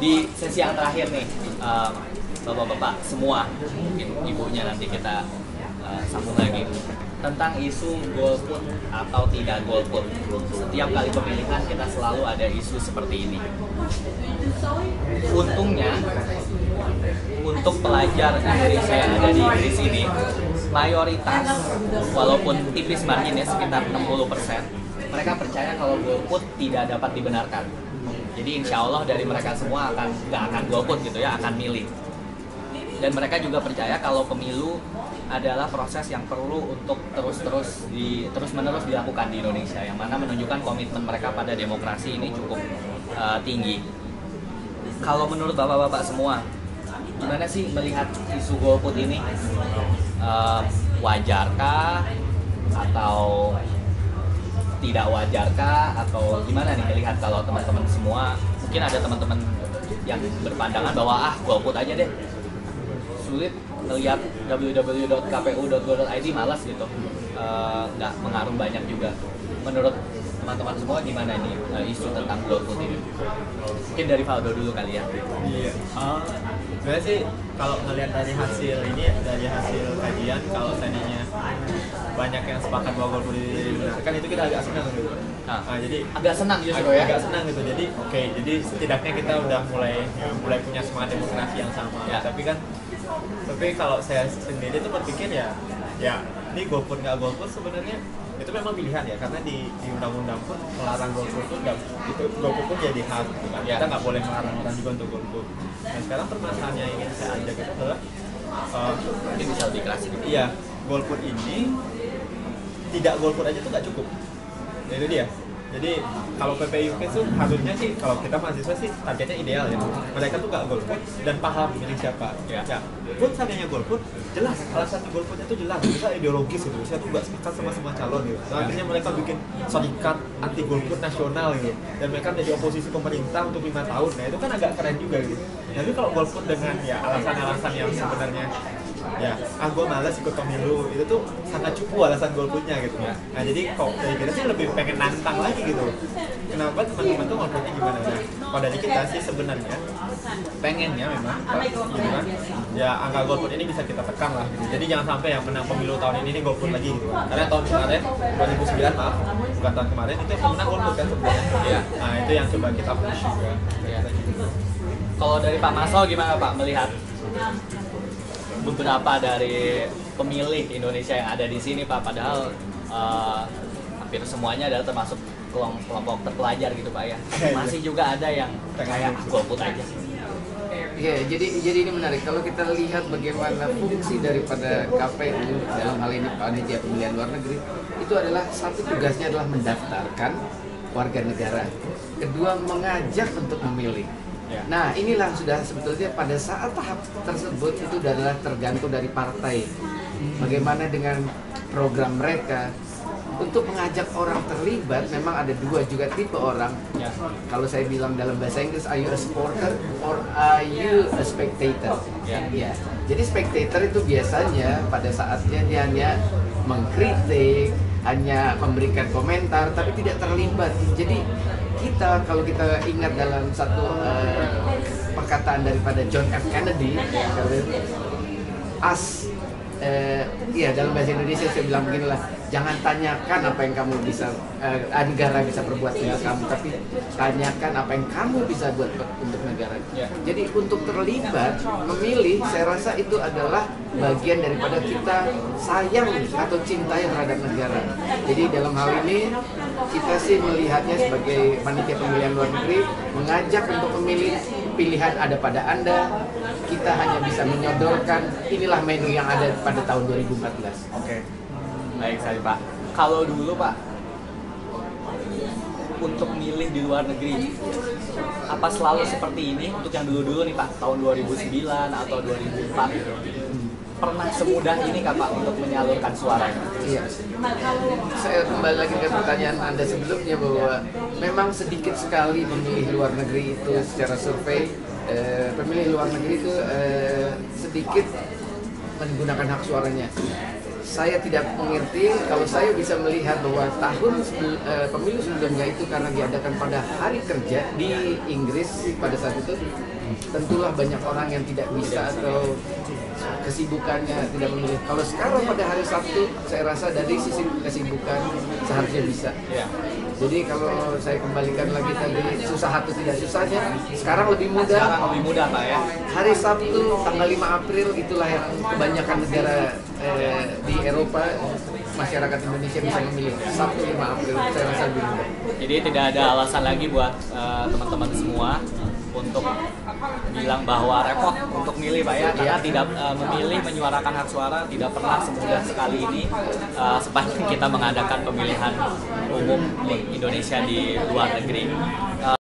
Di sesi yang terakhir nih, bapak-bapak semua, mungkin ibunya nanti kita sambung lagi tentang isu golput atau tidak golput. Setiap kali pemilihan kita selalu ada isu seperti ini. Untungnya untuk pelajar Indonesia yang ada di Inggris ini, mayoritas walaupun tipis marginnya sekitar 60%, mereka percaya kalau golput tidak dapat dibenarkan. Jadi insya Allah dari mereka semua nggak akan golput gitu ya, akan milih. Dan mereka juga percaya kalau pemilu adalah proses yang perlu untuk terus-menerus dilakukan di Indonesia, yang mana menunjukkan komitmen mereka pada demokrasi ini cukup tinggi. Kalau menurut bapak-bapak semua, gimana sih melihat isu golput ini? Wajarkah atau tidak wajarkah, atau gimana nih melihat kalau teman-teman semua? Mungkin ada teman-teman yang berpandangan bahwa golput aja deh, sulit melihat www.kpu.go.id, malas gitu, nggak mengaruh banyak juga. Menurut teman-teman semua gimana nih isu tentang golput ini? Mungkin dari Valdo dulu kali ya. Iya. Sebenarnya sih kalau ngelihat dari hasil kajian, kalau seandainya banyak yang sepakat bahwa golput dibenarkan, itu kita agak senang gitu. Jadi agak senang justru ya. Agak senang gitu. Jadi jadi setidaknya kita udah mulai punya semangat demokrasi yang sama. Ya. Tapi kalau saya sendiri tuh berpikir ya ini golput nggak golput sebenarnya itu memang pilihan ya, karena di undang-undang pun melarang golput itu golput pun jadi hak gitu kan. Kita nggak boleh melarang orang juga untuk golput. Nah sekarang permasalahannya yang ingin saya ajak itu adalah mungkin bisa lebih keras gitu. Iya, golput ini tidak golput aja tuh nggak cukup. Nah, itu dia. Jadi kalau PPI UK itu harusnya sih, kalau kita mahasiswa sih targetnya ideal ya. Mereka tuh nggak golput dan paham milih siapa. Ya. Pun seandainya golput, jelas alasan golputnya itu jelas. Bisa ideologis gitu. Saya tuh nggak sepakat sama semua calon gitu. So, akhirnya mereka bikin serikat anti golput nasional gitu. Dan mereka menjadi oposisi pemerintah untuk 5 tahun. Nah itu kan agak keren juga gitu. Tapi kalau golput dengan alasan-alasan yang sebenarnya gue malas ikut pemilu, itu tuh sangat cukup alasan golputnya gitu. Nah jadi kok dari kita sih lebih pengen nantang lagi gitu. Kenapa teman-teman tuh golputnya gimana? Kalau dari kita sih sebenarnya pengennya memang gitu kan, angka golput ini bisa kita tekan lah gitu. Jadi jangan sampai yang menang pemilu tahun ini golput lagi gitu. Karena tahun kemarin 2009 bukan tahun kemarin itu yang menang golput kan sebenarnya. Nah itu yang coba kita push juga. Kalau dari Pak Masol gimana Pak melihat beberapa dari pemilih Indonesia yang ada di sini Pak, padahal hampir semuanya adalah termasuk kelompok terpelajar gitu Pak ya, masih juga ada yang kayak golput aja. Iya, jadi ini menarik kalau kita lihat bagaimana fungsi daripada KPU dalam hal ini panitia pemilihan luar negeri, itu adalah satu tugasnya adalah mendaftarkan warga negara, kedua mengajak untuk memilih. Nah inilah sudah sebetulnya pada saat tahap tersebut itu adalah tergantung dari partai. Bagaimana dengan program mereka untuk mengajak orang terlibat. Memang ada dua juga tipe orang. Kalau saya bilang dalam bahasa Inggris, are you a supporter or are you a spectator? Jadi spectator itu biasanya pada saatnya dia hanya mengkritik, hanya memberikan komentar, tapi tidak terlibat. Jadi kalau kita ingat dalam satu perkataan daripada John F. Kennedy, dalam bahasa Indonesia saya bilang beginilah, jangan tanyakan apa yang kamu bisa negara bisa berbuat untuk kamu, tapi tanyakan apa yang kamu bisa buat untuk negara. Jadi untuk terlibat memilih, saya rasa itu adalah bagian daripada kita sayang atau cinta terhadap negara. Jadi dalam hal ini kita sih melihatnya sebagai panitia pemilihan luar negeri, mengajak untuk memilih, pilihan ada pada Anda. Kita hanya bisa menyodorkan inilah menu yang ada pada tahun 2014. Baik sekali Pak. Kalau dulu Pak, untuk milih di luar negeri, apa selalu seperti ini untuk yang dulu-dulu nih Pak, tahun 2009 atau 2004 gitu? Pernah semudah ini kah Pak untuk menyalurkan suaranya? Iya. Saya kembali lagi ke pertanyaan Anda sebelumnya bahwa memang sedikit sekali pemilih luar negeri itu secara survei, pemilih luar negeri itu sedikit menggunakan hak suaranya. saya tidak mengerti. Kalau saya bisa melihat bahwa pemilu sebelumnya itu karena diadakan pada hari kerja di Inggris pada saat itu, tentulah banyak orang yang tidak bisa atau kesibukannya tidak memilih. Kalau sekarang pada hari Sabtu, saya rasa dari sisi kesibukan seharusnya bisa. Iya. Jadi kalau saya kembalikan lagi tadi susah atau tidak susahnya, sekarang lebih mudah. Sekarang lebih mudah Pak ya. Hari Sabtu tanggal 5 April itulah yang kebanyakan negara di Eropa, masyarakat Indonesia bisa memilih. Sabtu 5 April saya rasa lebih mudah. Jadi tidak ada alasan lagi buat teman-teman semua untuk bilang bahwa repot untuk milih Pak ya, karena tidak memilih, menyuarakan hak suara tidak pernah semudah sekali ini sepanjang kita mengadakan pemilihan umum di Indonesia di luar negeri.